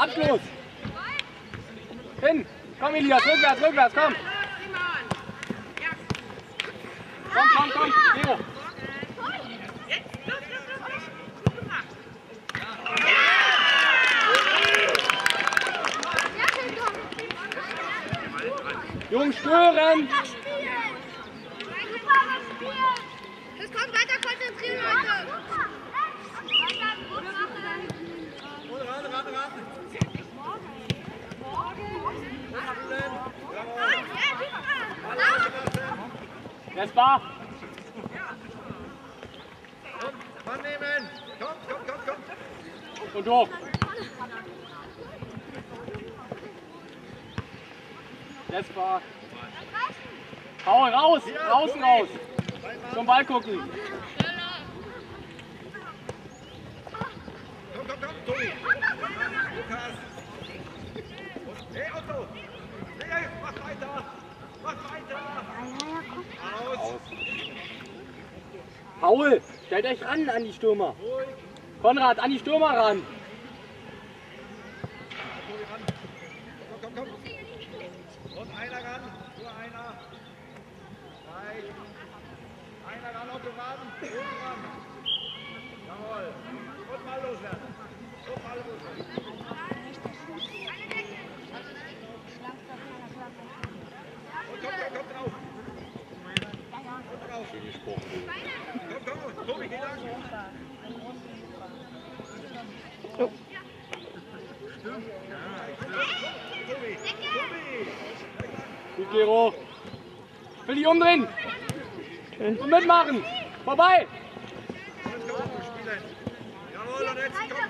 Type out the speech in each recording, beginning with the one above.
Abschluss! Hin! Komm Elias, rückwärts, rückwärts, komm! Komm, Leo! Jungs, stören! Es kommt weiter konzentrieren, Leute! Jesper! Mann nehmen! Komm! Und hoch! Jesper! Hau raus! Außen raus! Zum Ball gucken! Komm, Tobi! Lukas! Hey, Otto! Hey, mach weiter! Aus! Paul, stellt euch ran an die Stürmer! Konrad, an die Stürmer ran! Komm! Und einer ran! Nur einer! Reicht! Einer ran, Otto ran! Jawohl! Und mal loswerden! Komm drauf! Komm, Tobi, geh lang! Tobi! Gut, Gero! Will die umdrehen! Und mitmachen! Vorbei! Jawohl, und jetzt komm!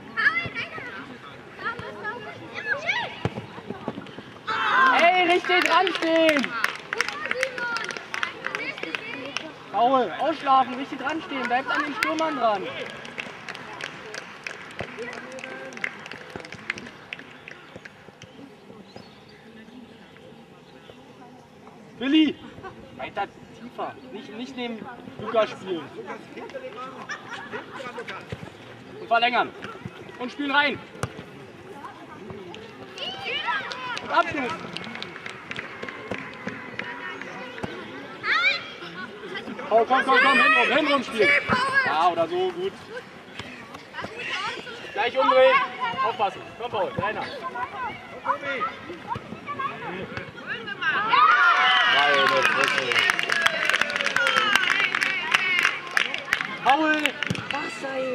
Ey, richtig dran stehen! Paul, ausschlafen, richtig dran stehen, bleibt an den Stürmern dran. Willi, weiter tiefer, nicht neben Lukas spielen. Und verlängern. Und spielen rein. Abschluss. Oh, komm, hinrum spielen. Ja, oder so, gut. Gleich umdrehen. Aufpassen. Komm, Paul, kleiner. Paul, was sei?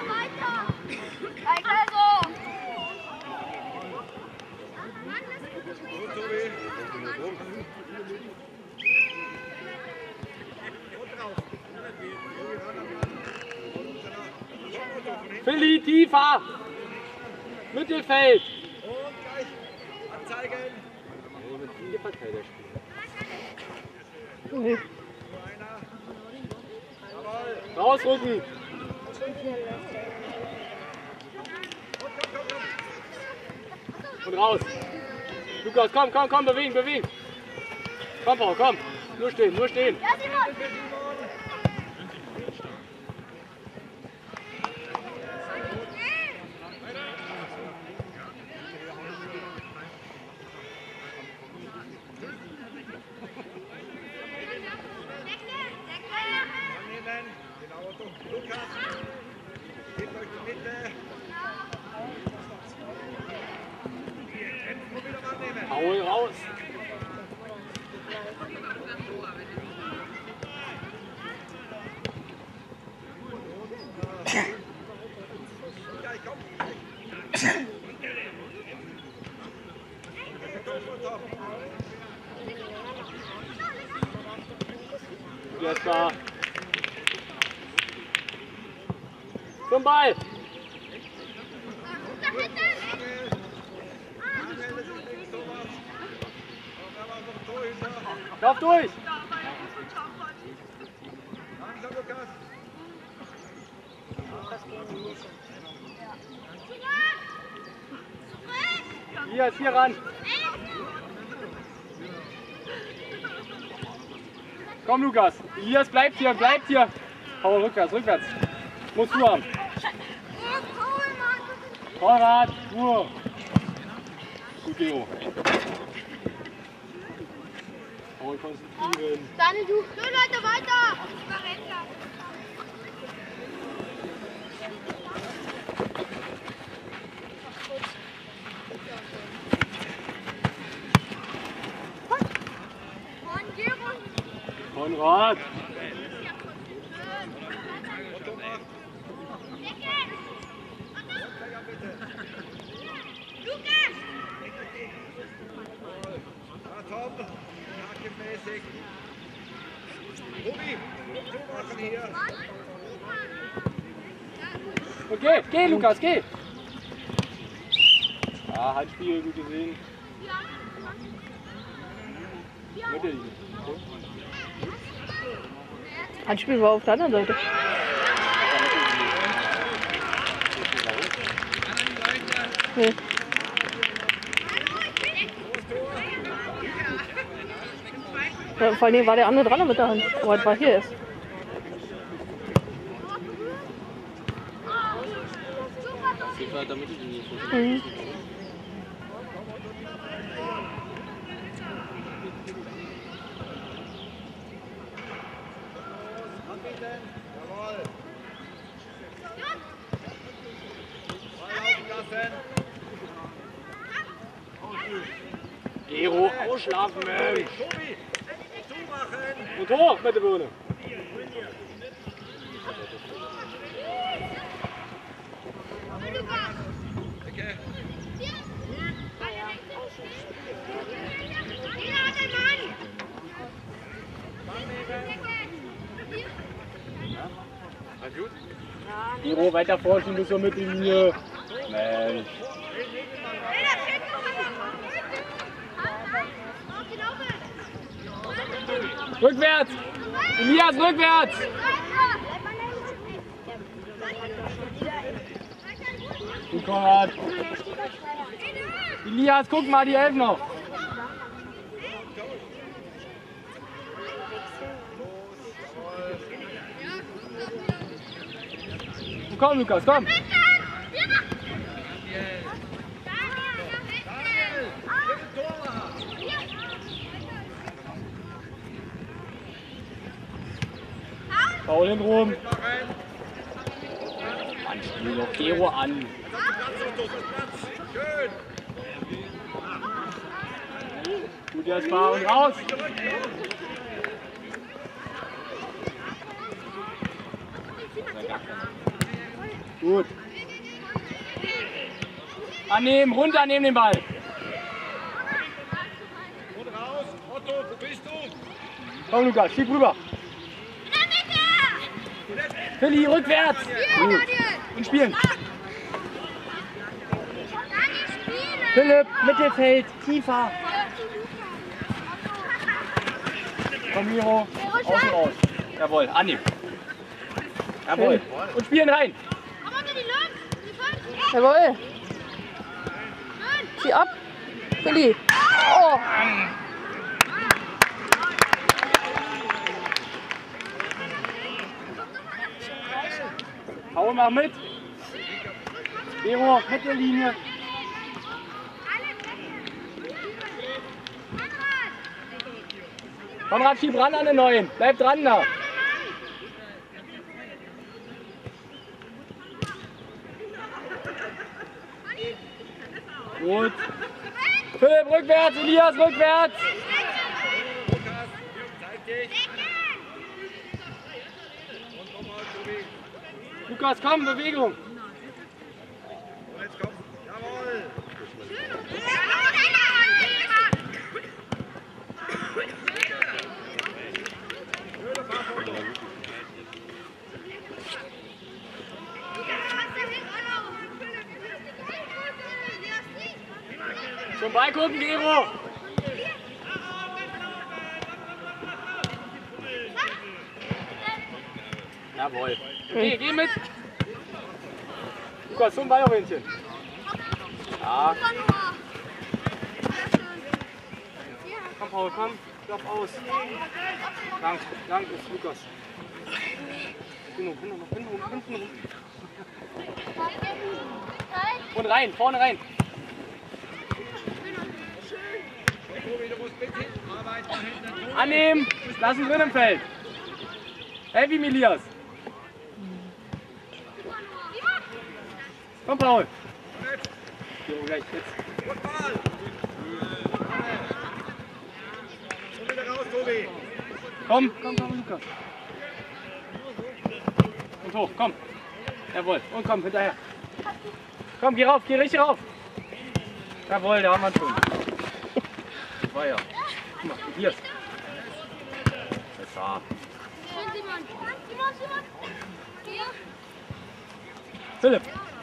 Willi, tiefer! Mittelfeld! Und gleich anzeigen! Nee. Jawohl! Rausrücken! Und raus! Lukas, komm, bewegen! Komm, Paul, komm! Nur stehen! Lukas, gebt euch die Mitte. Jetzt muss wieder annehmen. Paul, raus! Ja, ich komm. Jetzt da! Zum Ball! Lauf durch! Langsam, Lukas. Hier ran! Komm, Lukas! Elias, bleibt hier! Paul, rückwärts! Musst du haben! Torwart, Ruhe. Gut, Leo. Paul konzentrieren. Daniel, du. So, Leute, weiter. Konrad. Tom, hakenmäßig. Rubi, zumachen hier. Okay, geh Lukas, geh. Ah, Handspiel, gut gesehen. Mittellinie. Handspiel war auf der anderen Seite. Nee. Ja, vor allem war der andere dran mit der Hand. Aber das war hier erst. Mhm. Anbieten. Jawohl. Freilaufen lassen. Gero, ausschlafen, Mensch. Tobi, zumachen. Und hoch mit der Birne. Okay. Gut. Gero, weiter vorstehen bis zur Mittellinie. Mensch. Rückwärts! Elias, rückwärts! Gut, Konrad. Elias, guck mal, die helfen noch. Komm, Lukas, komm. Paul hin rum. Mann, spiel doch Gero an. Schön. Gut, jetzt fahren raus. Gut. Annehmen, runternehmen den Ball. Und raus. Otto, wo bist du? Komm, Lukas, schieb rüber. Philly, rückwärts. Gut. Und spielen. Philipp, Mittelfeld, tiefer. Komm, Miro. Außen raus. Jawohl, annehmen. Jawohl. Und spielen rein. Jawohl. Zieh ab. Philly. Oh. Hau mal mit. Gero, Mittellinie. Konrad, schieb ran an den Neuen. Bleib dran da. Gut. Philipp, rückwärts. Elias, rückwärts. Lukas, zeig dich. Und nochmal, Tobi. Lukas, komm, Bewegung. Und jetzt komm. Jawohl. Schöne Fahrfoto. Zum Ball gucken, Gero. Jawohl. Okay, geh mit. Lukas, zum Ball, Hähnchen. Ja. Komm, Paul, komm. Lauf aus. Danke, ist Lukas. Hinten rum. Und rein, vorne rein. Tobi, du musst mit hinten arbeiten, da hinten. Annehmen, lassen drin im Feld. Heavy Milias. Komm, Paul. Jo, gleich, jetzt. Und Ball. Und wieder raus, Tobi. Komm, Lukas. Und hoch, komm. Jawohl, und komm, hinterher. Komm, geh rauf, geh richtig rauf. Jawohl, da haben wir ihn schon. Das war ja. Guck mal, hier. Besser. Philipp.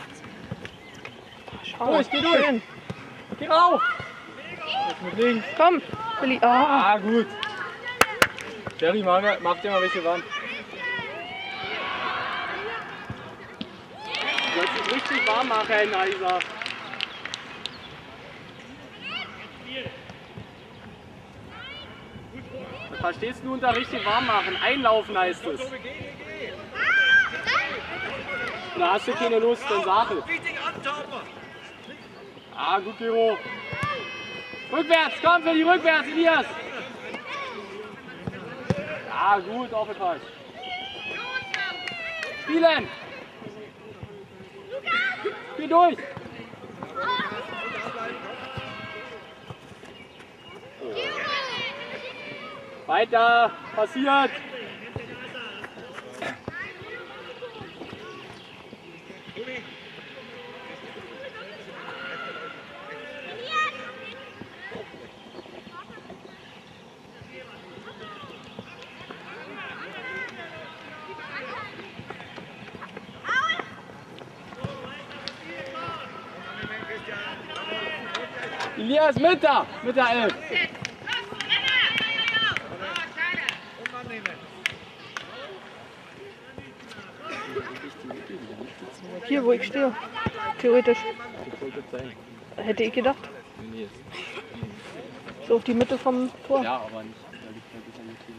Schau, Durch, geh durch. schön. Geh rauf. Jetzt mit links. Komm, Billy. Ah, Ah, gut. Jerry, mach dir mal welche warm. Du sollst dich richtig warm machen, Isa. Was verstehst du unter richtig warm machen? Einlaufen heißt es. Da hast du keine Lust, dann sag es. Richtig antauchen. Ah, gut, Gero. Rückwärts, komm für die Rückwärts, Elias. Ah, gut, aufgepasst. Spielen. Spiel durch. Weiter, passiert. Elias mit der 11. hier, wo ich stehe. Theoretisch. Hätte ich gedacht. So auf die Mitte vom Tor. Ja, aber nicht. Da liegt wirklich an der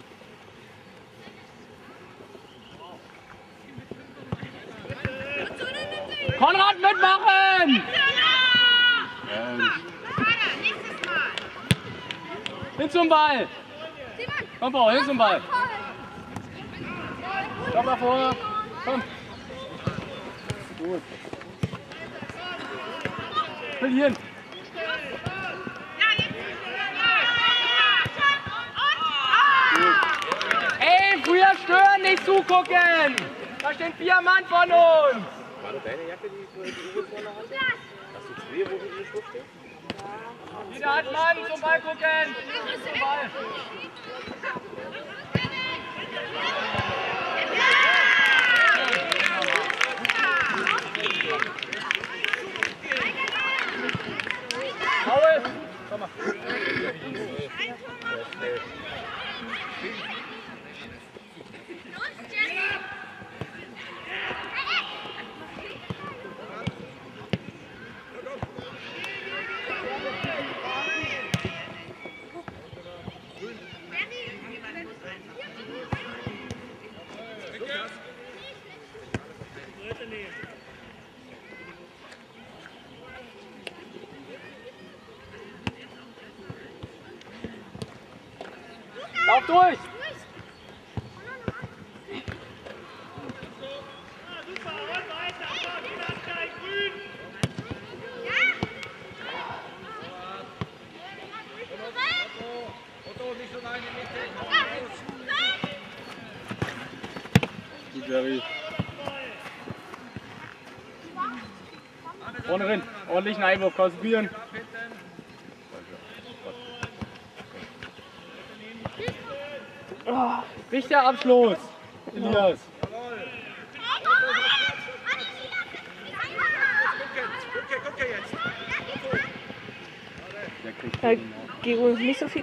Tür. Konrad mitmachen! Hin zum Ball! Komm, Paul, hin zum Ball! Komm mal vorne! Komm! Gut! Verlieren! Ey, früher stören, nicht zugucken! Da stehen 4 Mann von uns! War das deine Jacke, die du vorne hast? Hast du 2, wo du die Schrift stehst? Jeder hat Mann, zum Ball gucken! Zum Ball! Paul! Komm mal! Lauf durch! Otto, nicht so rein in die Mitte. Gut, Jerry. Vorne rein. Ordentlichen Einwurf, konzentrieren. Oh, Richtiger Abschluss, Elias. Gucke jetzt. Der kriegt ja, Gero nicht so viel.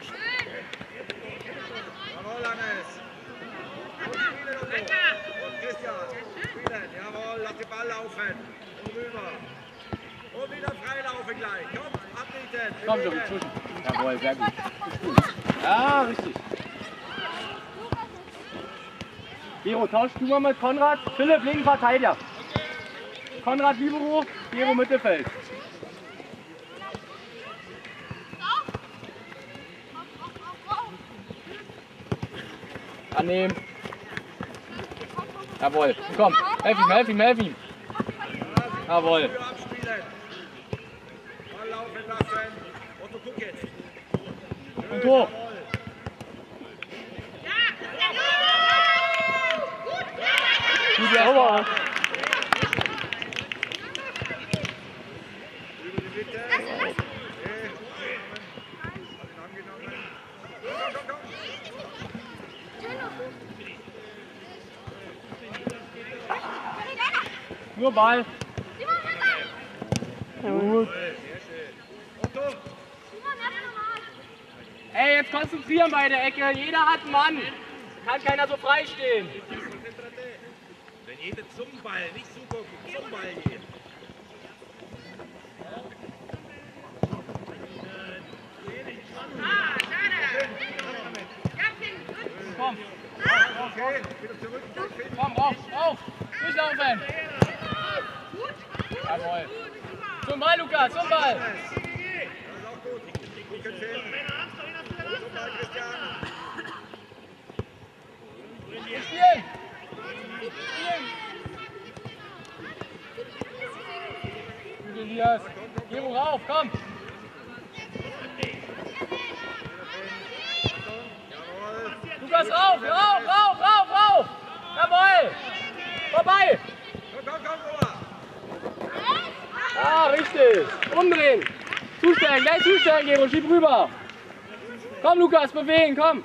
Jawohl, Hannes. Und spielen, Otto. Und Christian. Spielen. Jawohl, lass den Ball laufen. Und rüber. Und wieder freilaufen gleich. Komm, abbieten. Komm, Joey, zwischen. Jawohl, sehr gut. Ja, richtig. Gero, tausch du mal mit Konrad. Philipp, linken Verteidiger. Konrad Libero, Gero Mittelfeld. Annehmen. Jawohl. Komm, helf ihm. Jawohl. Früher abspielen. Ball laufen lassen. Otto, guck jetzt. Und hoch. Gut, Sauber. Über die Mitte. Okay. Angenommen. Komm. Nur Ball. Gut. Otto. Ey, jetzt konzentrieren bei der Ecke. Jeder hat einen Mann. Kann keiner so frei stehen. Wenn jeder zum Ball, nicht zugucken, zum Ball gehen. Komm, Okay, wieder zurück. komm, auf. Durchlaufen. Jawohl. Zum Ball, Lukas, zum Ball. Das ist auch gut. Gut hin. Zum Ball, Christian. Spielen. Gut, Elias. Gero rauf, komm. Jawohl. Lukas rauf. Jawohl. Vorbei. Komm, Noah. Ah, richtig. Umdrehen. Zustellen, gleich zustellen, Gero. Schieb rüber. Komm, Lukas, bewegen, komm.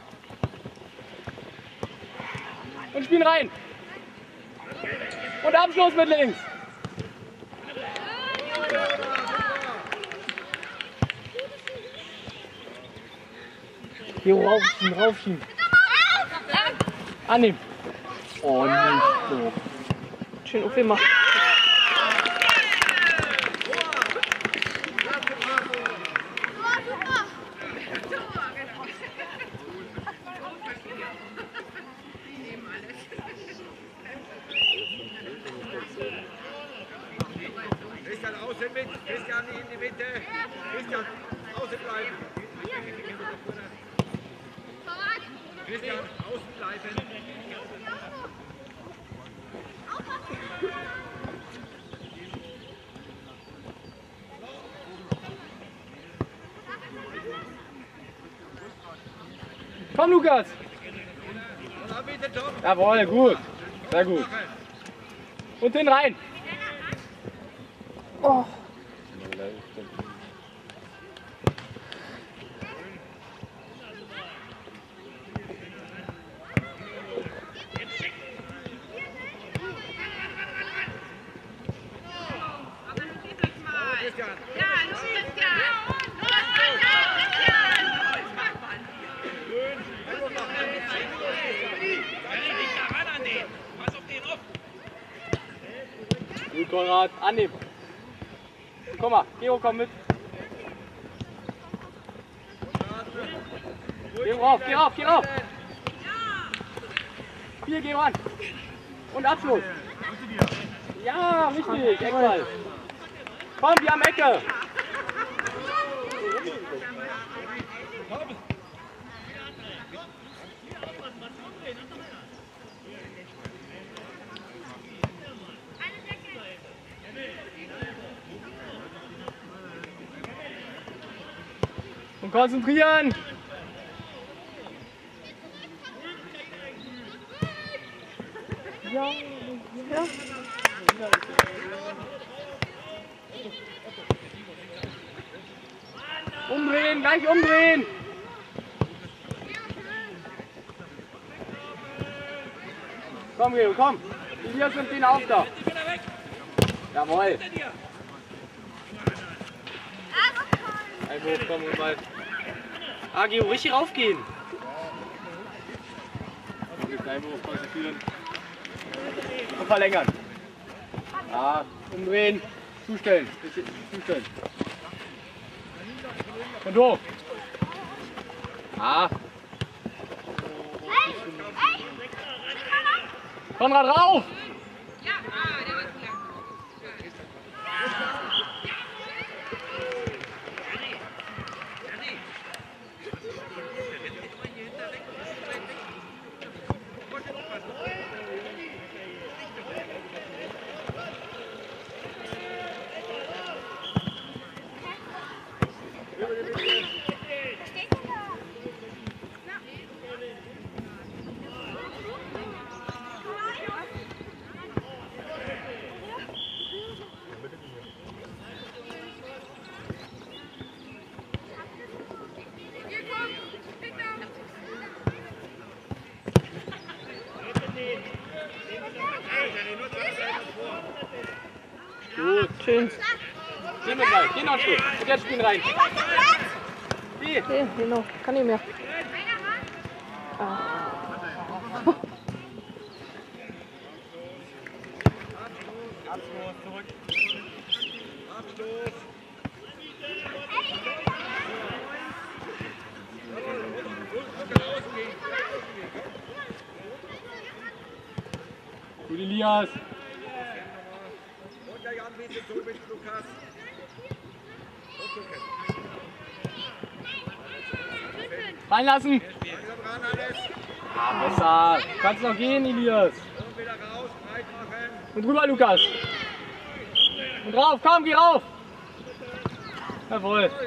Und spielen rein. Und Abschluss mit links. Gero, raufschieben. Annehmen. Oh, nicht so. Schön aufgemacht. Christian, außen mit. Christian in die Mitte. Christian, außen bleiben. Christian, außen bleiben. Komm, Lukas. Und dann bitte, Tom. Jawohl, gut. Sehr gut. Und hin rein. Oh. Christian. Gut, Konrad. Annehmen. Komm mal, Gero, komm mit. Geh rauf. Hier, Gero an. Und Abschluss. Ja, richtig, Eckball. Komm, wir haben Ecke. Und konzentrieren. Ja. Umdrehen, gleich umdrehen. Komm, Gero, komm. Elias nimmt den auf da. Jawohl. Einwurf, komm und mal. Ah, Gero, richtig raufgehen. Einwurf, konzentrieren. Und verlängern. Ah, umdrehen. Zustellen. Zustellen. Und hoch. Ah. Konrad rauf. Schön. Gehen wir gleich. Geh noch ein Stück. Und jetzt spielen rein. Wie? Ja, genau. Kann nicht mehr. Ah. Abstoß, zurück. Abstoß. Gut, Elias. Und der Jan bietet zu mit Lukas. Und Lukas. Reinlassen. Langsam ran alles. Ah, besser. Kannst noch gehen, Elias. Und wieder raus, breit machen. Und rüber, Lukas. Und rauf, komm, geh rauf. Jawohl.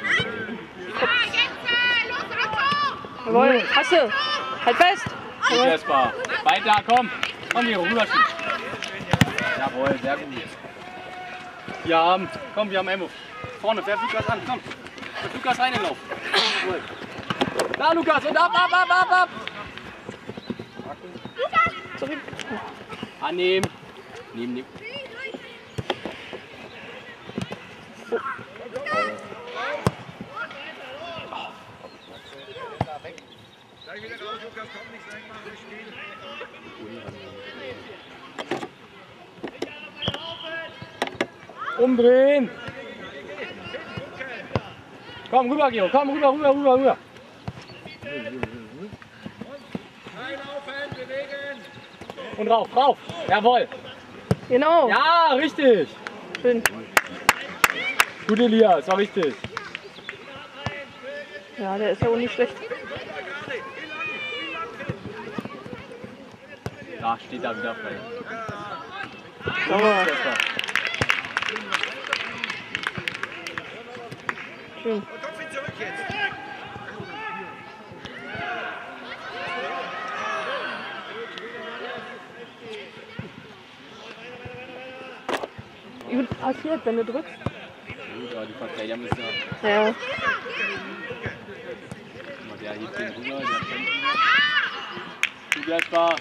Jawohl, hast du. Halt fest. Gut, Jesper. Weiter, komm. Komm hier, rüber schießen. Jawohl, sehr gut. Wir haben, komm, wir haben Emo. Vorne, werf Lukas an, komm. Werf Lukas rein in den Lauf. Jawohl. Da, Lukas, und ab, ab, ab, ab, ab. Zurück. Annehmen. Nehmen. Gleich wieder raus, Lukas, komm, nicht sein, mach das Spiel. Umdrehen. Komm rüber, Gero, komm rüber, rüber, rüber, rüber. Reinlaufen, bewegen. Und rauf, rauf. Jawohl. Genau. Ja, richtig. Schön. Gut, Elias, war richtig. Ja, der ist ja auch nicht schlecht. Da steht er wieder frei. Sauber. Jesper. Schön. Und Kopf ihn zurück jetzt. Gut passiert, wenn du drückst. Gut, aber die Verteidiger müssen ja. Ja. Guck mal, der hebt den rüber, der kämpft. Gut, Jesper.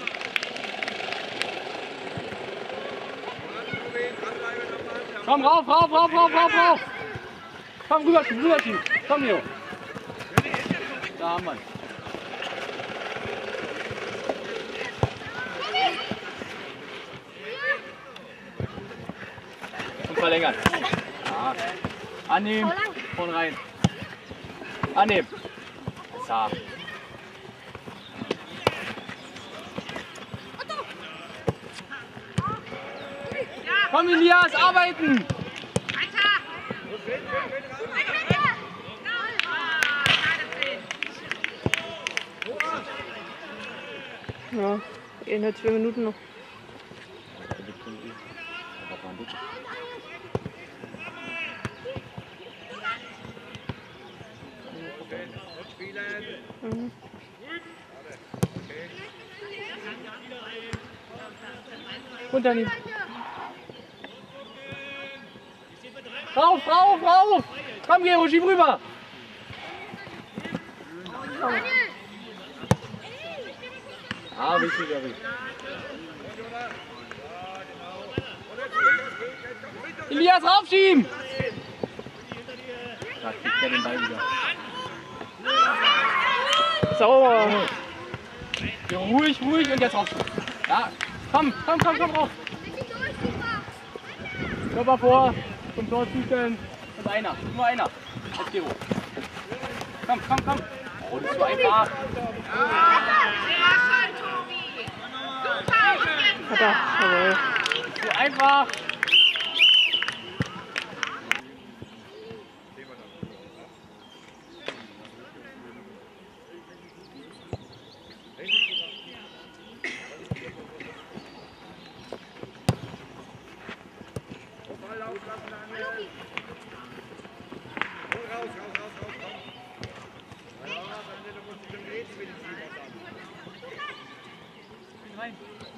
Komm, rauf, rauf, rauf, rauf, rauf, rauf. Komm, rüber, rüber, Team. Komm, Leo. Da haben wir ihn. Und verlängern. Ja. Annehmen. Vorne rein. Annehmen. So. Komm, Elias, arbeiten! Ja, 2 Minuten noch. Mhm. Runternehmen. Rauf, rauf, rauf! Komm, Gero, schieb rüber! Ah, richtig, ja, richtig. Elias, raufschieben! Da kriegt er den Ball wieder. Sauber. Ja, ruhig, ruhig und jetzt raufschieben. Ja, komm, komm, komm, komm rauf. Körper vor, zum Tor zustellen und einer, nur einer. Jetzt Gero. Komm, komm, komm. Oh, das ist so einfach. Hat er. Jawohl. So einfach. Ball auflassen, Daniel. Und raus, raus, raus, raus, komm. Ja, dann musst du schon reden mit dem Team. Rein.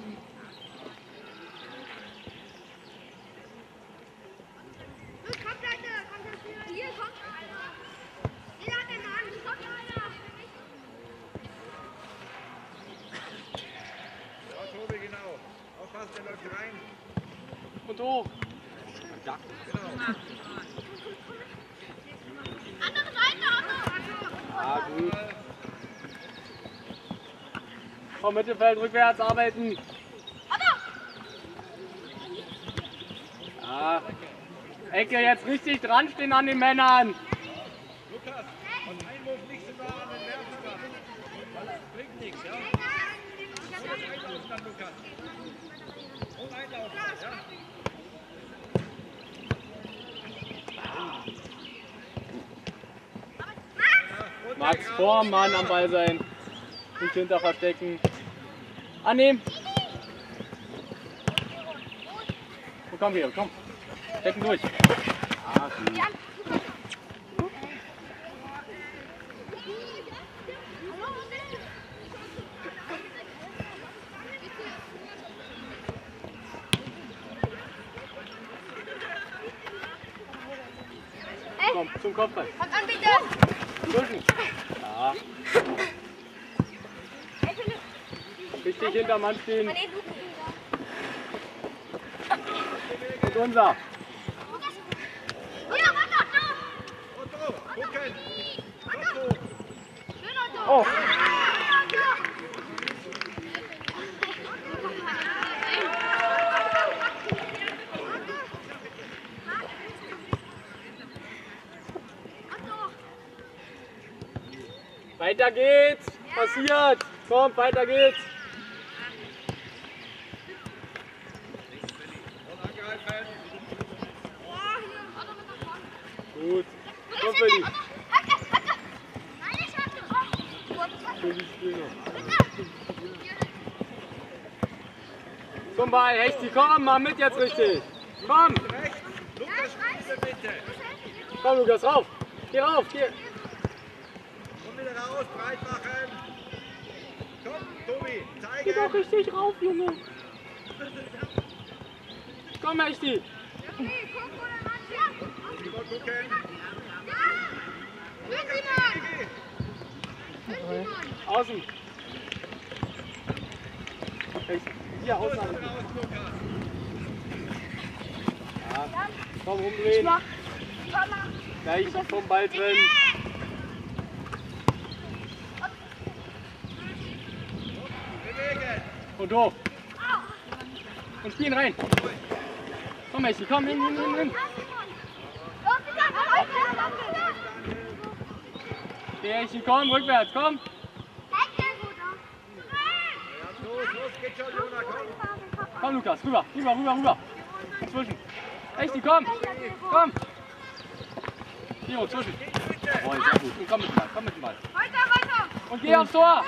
Los, kommt Leute, konzentrieren. Hier kommt einer. Jeder hat den Mann, kommt einer. Ja, Tobi, genau. Aufpassen, der läuft rein. Und hoch. Genau. Andere Seite, Ah, gut. Komm, Mittelfeld, rückwärts arbeiten. Ja. Ecke jetzt richtig dran stehen an den Männern. Lukas, von Einwurf nicht so nah an den Werfer ran. Weil das bringt nichts, ja? Und jetzt einlaufen dann, Lukas. Und einlaufen, ja? Max vorm Mann am Ball sein. Nicht hinter verstecken. Annehmen. Und komm hier, komm. Stecken durch. Ah, gut. Komm, zum Kopfball. Kommt an, bitte! Zwischen. Ja. Richtig hinterm Mann stehen. Und unser. Hier, weiter! Otto, gucken! Otto! Schön, Otto! Oh, Weiter geht's. Passiert. Komm, weiter geht's. Und angreifen! Gut. Komm, Freddy. Nein, Freddy, spiel noch. Zum Ball, Hechti, komm, mach mit jetzt richtig. Komm. Rechts! Lukas, spiele bitte! Komm, Lukas, rauf. Geh rauf, geh. Komm wieder raus, breit machen! Komm, Tobi, Geh doch zeigen! richtig rauf, Junge. Komm, Hechti. Lieber gucken! Außen. Hechti. Hier, außen. Raus, Lukas! Ja. Komm, rumdrehen. Gleich vom Ball drin. Bewegen! Und hoch. Und spielen rein. Komm, Hechti, komm, hin. Geh, Hechti, komm, rückwärts, komm. Los, geht schon, Jona, komm! Komm, Lukas, rüber. Zwischen. Hechti, komm. Komm. Hier, zwischen. Oh, sehr gut. Und komm mit dem Ball. Und geh aufs Tor.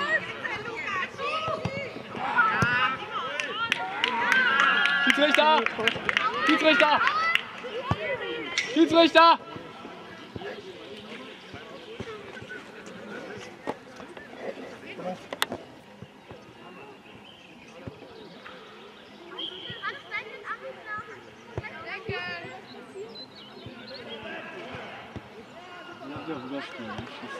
Schiedsrichter. Ja, rüberspielen, dann schießt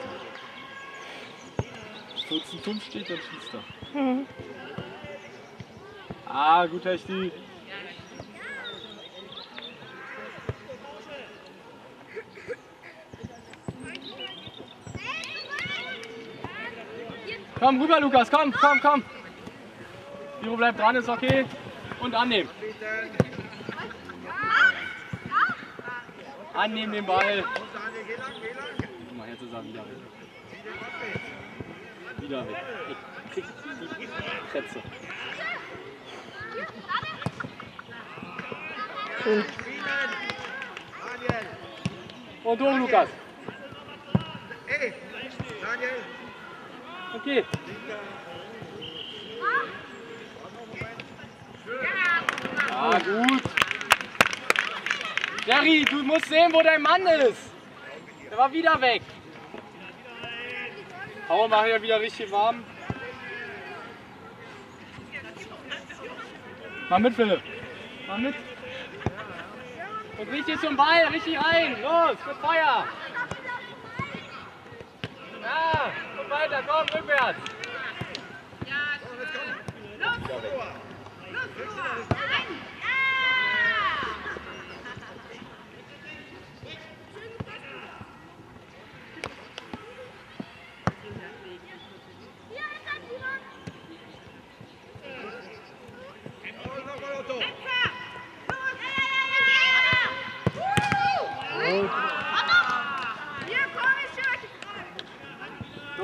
er. 14 Turm steht, dann schießt er. mhm. Ah, gut, Hechti. Komm rüber, Lukas, komm. Biro bleibt dran, ist okay. Und annehmen. Annehmen den Ball. Und Daniel, geh lang! Guck mal, jetzt ist er wieder weg. Wieder weg. Ich krieg die Kretze. Schön. Spielen! Daniel! Und hoch, Lukas. Ey! Daniel! Okay. Ah, gut. Jerry, du musst sehen, wo dein Mann ist. Der war wieder weg. Hau mal hier wieder richtig warm. Mal mit, Philipp. Mal mit. Und richtig zum Ball, richtig rein. Los, für Feuer. Ja, und weiter, komm, rückwärts.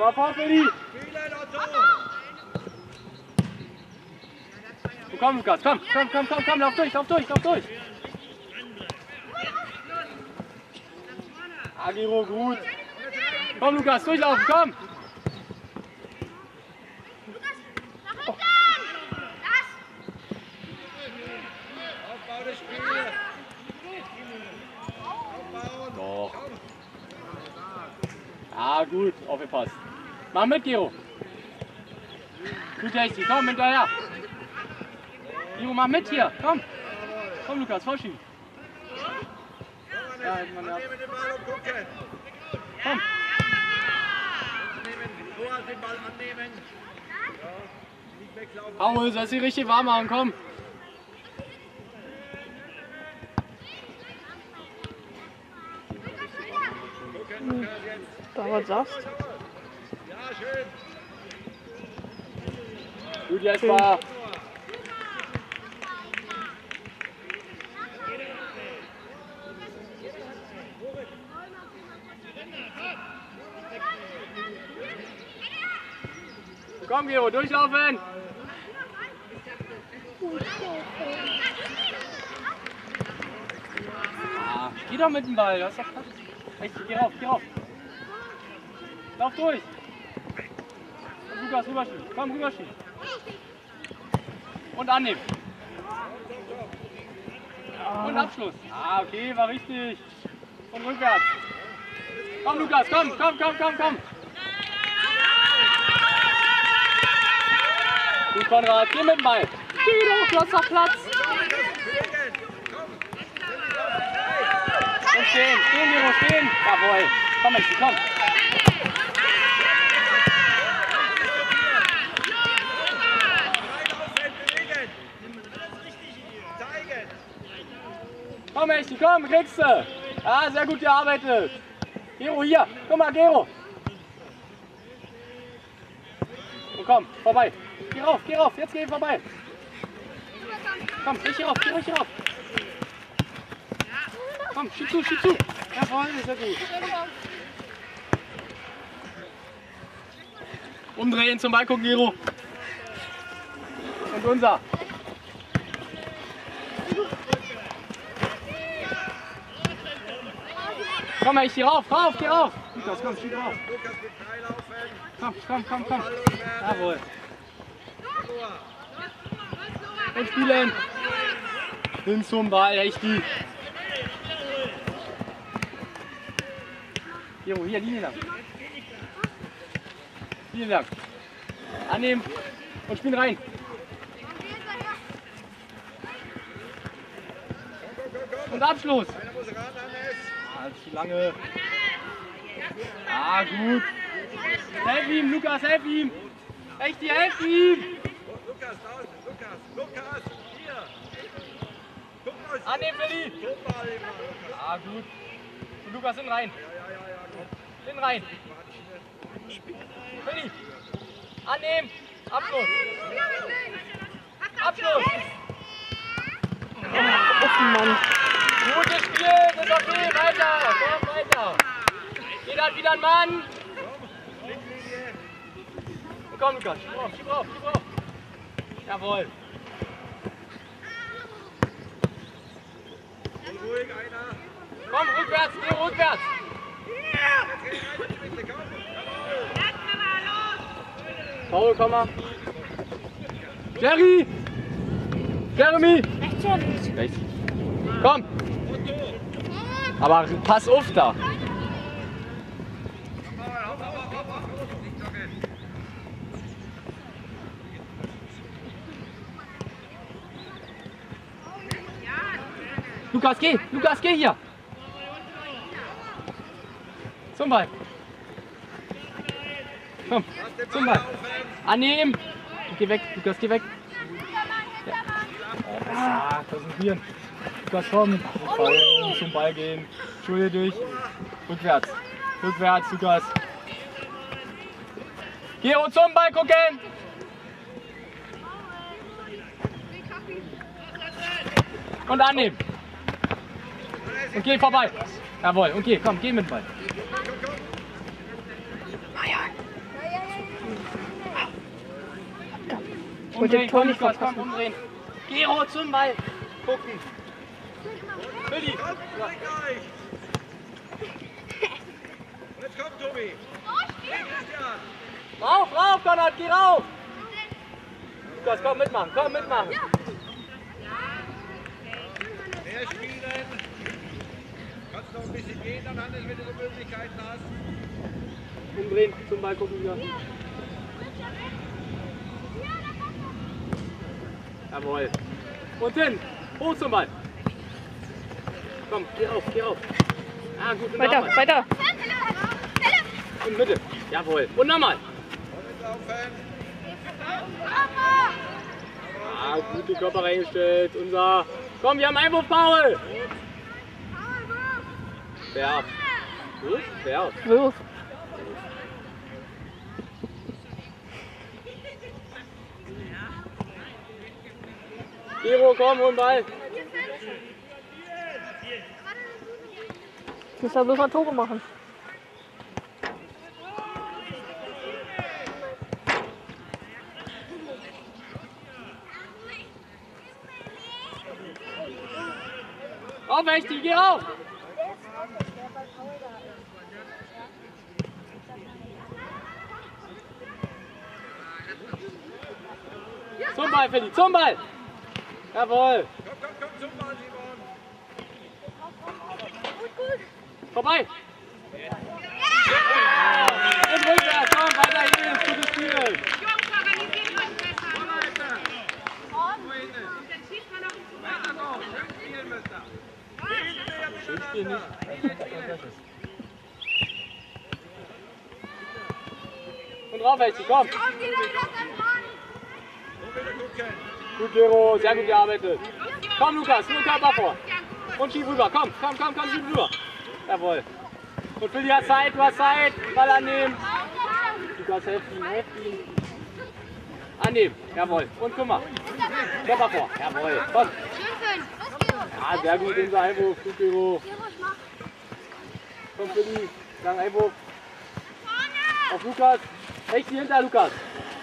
mal vor, Feli. Spielen, Otto! Komm, Lukas, komm, lauf durch. Agiro, gut. Komm, Lukas, durchlaufen, komm. Aufbau des Spiels! Aufbauen! Doch. Ah, gut, aufgepasst. Mach mit, Gero. Gut, Hechti, komm, hinterher. Gero, mach mit hier, komm. Komm, Lukas, vorschieben. Ja, hält man ja. Annehmen den Ball und gucken! Komm. Annehmen, Boas den Ball annehmen! Ja, nicht weglaufen! Paul, sollst du dich richtig warm machen, komm. Gucken, Lukas, jetzt! Da was sagst. Ja, schön! Gut, jetzt war. Komm, Gero, durchlaufen! Ah, geh doch mit dem Ball, das ist doch Platz. Echt, geh rauf. Lauf durch! Und Lukas, rüberschieben. Komm, rüberschieben. Und annehmen. Und Abschluss. Ah, okay, war richtig. Und rückwärts. Komm, Lukas, komm! Gut, Konrad, geh mit dem Ball. Geh doch, du hast doch Platz. Und stehen, Gero, stehen. Jawohl. Komm, Messi, komm. Komm, Messi, komm, kriegst du. Ah, sehr gut gearbeitet. Gero, hier. Guck mal, Gero. Und komm, vorbei. Geh rauf, jetzt geh vorbei. Komm, richtig rauf. Komm, schieb zu. Jawohl, ist ja gut. Umdrehen, zum Ball gucken, Gero. Und unser. Komm, ich geh rauf. Lukas, komm, schieb rauf. Lukas mit freilaufen! Komm. Jawohl. Und spielen. Hin zum Ball, Hechti. Gero, hier, Linie lang. Annehmen und spielen rein. Und Abschluss. Einer muss ran, Hannes! Ah, zu lange. Ah, gut. Helf ihm, Lukas, helf ihm. Hechti, helf ihm. Lukas, Lukas, hier! Guck mal! Annehmen, Feli. Guck mal, Lukas! Ah, gut. Und Lukas, hin rein. Ja, komm! Hin rein. Feli. Annehmen. Abschluss. Oh Mann. Gutes Spiel, ist okay, weiter. Jeder hat wieder einen Mann. Und komm, Lukas, schieb rauf. Jawohl. Ruhig, einer! Komm, rückwärts, geh rückwärts. Paul, komm mal. Jeremy. Rechts. Komm. Aber pass auf da. Lukas, geh hier. Zum Ball. Komm, zum Ball. Annehmen. Geh weg, Lukas, geh weg. Ja. Ah, konzentrieren. Lukas, komm. Zum Ball gehen. Schulter durch. Rückwärts, Lukas. Geh und zum Ball gucken. Und annehmen. Und geh vorbei. Jawohl, und geh mit dem Ball. Umdrehen, Tor komm, nicht Lukas, komm, verpassen. umdrehen. Gero zum Ball. Gucken. Willi. Kommt, gleich. Und jetzt kommt Tobi. Hey, Christian. Rauf, rauf, Konrad, geh rauf. Lukas, komm, mitmachen, komm, mitmachen. Mehr spielen. Kannst noch ein bisschen gehen, dann Hannes, wenn du so Möglichkeiten hast. Umdrehen, zum Ball gucken wieder. Jawohl. Und hin. Hoch zum Ball. Komm, geh rauf, geh rauf. Ah, gut. Und Weiter, nochmal. weiter. Und Mitte. Jawohl. Und nochmal. Und mitlaufen. Ah, gute Körper reingestellt. Unser. Komm, wir haben Einwurf, Paul. Werf. Gut, werf. Wirf. Gero, komm, hol den Ball. Deshalb müssen wir Tore machen. Auf, Echti, geh rauf. Zum Ball, Feli, zum Ball. Jawohl. Komm zum Ball, Simon. Vorbei. Und rückwärts, komm, weiter hin, gutes Spiel. Jungs, organisiert euch besser. Dann schießt man auf den Ich spiel nicht. Und drauf, Echti, komm. Gut, Gero, sehr gut gearbeitet. Komm, Lukas, nur Körper vor. Und schieb rüber, komm, schieb rüber. Jawohl. Und Fili hat Zeit, du hast Zeit. Ball annehmen. Lukas, helf ihm. Annehmen, jawohl. Und guck mal. Körper vor, jawohl. Komm. Ja, sehr gut, unser Einwurf. Gut, Gero. Komm, Fili, lang Einwurf. Auf Lukas. Rechts hinter Lukas.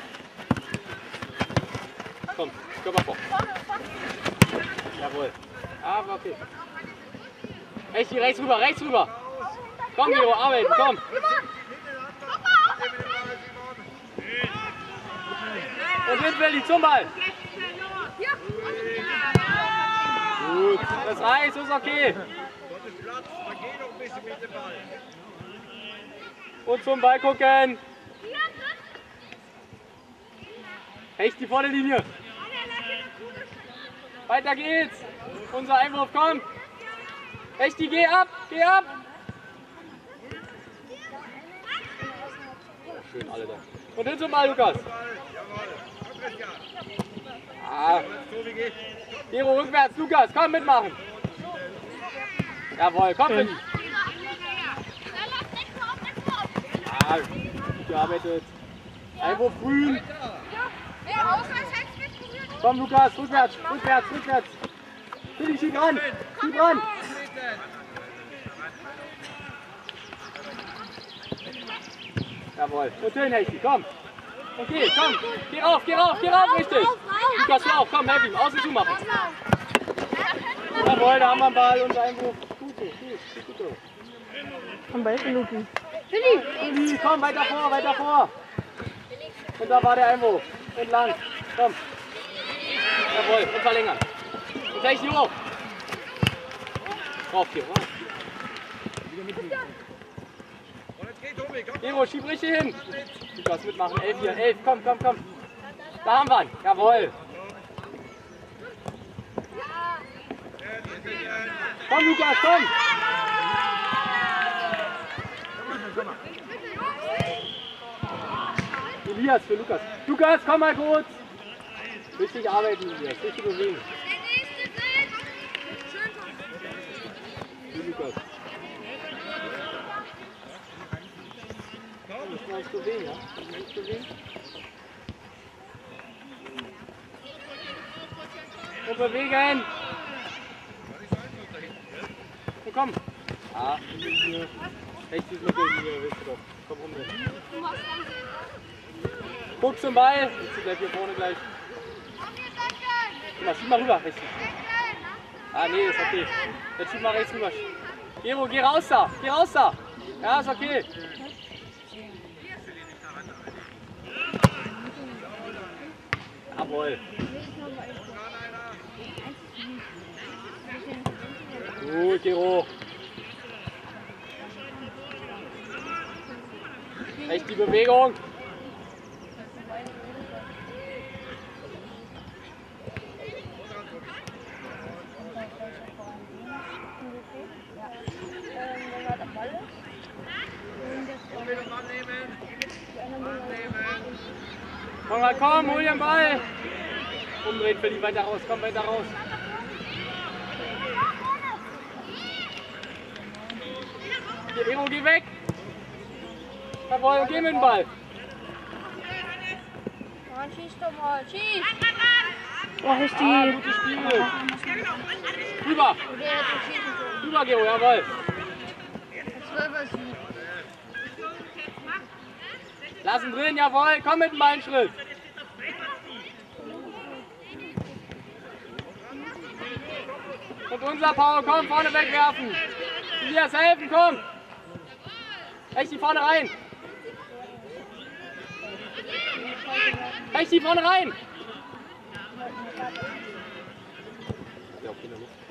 Komm, Körper vor. Jawohl. Aber okay. Rechts rüber, rechts rüber. Komm, Gero, arbeiten, komm. Und hin, Willi, zum Ball. Gut, das reicht, ist okay. Dort ist Platz, da geh noch ein bisschen mit dem Ball. Und zum Ball gucken. Rechts die Vorderlinie. Weiter geht's. Unser Einwurf kommt. Echti, geh ab, geh ab. Schön alle da. Und hin zum Ball, Lukas. Jawohl. Komm, Christian. Ah, Tobi, geh. Gero rückwärts, Lukas, komm mitmachen. Jawohl, komm Fili. Ah, gut gearbeitet. Einwurf grün. Komm Lukas, rückwärts. Fili, schieb ran. Jawohl. Und hin, Hechti, komm. Okay, komm. Geh rauf, richtig. Lukas, lauf, komm, helf ihm. Außen zu machen. Jawohl, da haben wir den Ball, unser Einwurf. Gut so. Haben wir 11 Minuten. Fili, komm, weiter vor. Und da war der Einwurf. Und lang. Komm. Jawohl, und verlängern. Und gleich hier hoch. Rauf, hier, rauf. Und jetzt geh, Tobi, komm. Gero, schieb richtig hin. Lukas, mitmachen. 11 hier, 11. Komm. Da haben wir ihn. Jawohl. Komm, Lukas, komm. Elias für Lukas. Lukas, komm mal kurz. Richtig arbeiten, Elias. Richtig bewegen. Für Lukas. Nicht mal bewegen, ja? Nicht bewegen. Und bewegen. Und komm. Ah, hier. Rechts ist Mittellinie, willst du doch. Komm rum. Guck zum Ball. Jetzt bleibt hier vorne gleich. Guck mal, schieb mal rüber, rechts. Ah, nee, ist okay. Jetzt schieb mal rechts rüber. Gero, geh raus da. Geh raus da. Ja, ist okay. Jawohl. Gut, Gero. Echt die Bewegung. Konrad, komm, hol den Ball. Umdrehen für die, weiter raus, komm weiter raus. Gero, geh weg. Jawohl, geh mit dem Ball. Mann, schieß doch mal, schieß! Oh, ist Ah, die. gutes Spiel. Rüber. Rüber, Gero, jawohl. 12er Sieg. Lass ihn drin, jawohl. Komm mit dem Beinschritt. Und unser Paul, komm, vorne wegwerfen. Elias, helfen, komm. Rechts die vorne rein. Rechts die vorne rein. Ja, okay,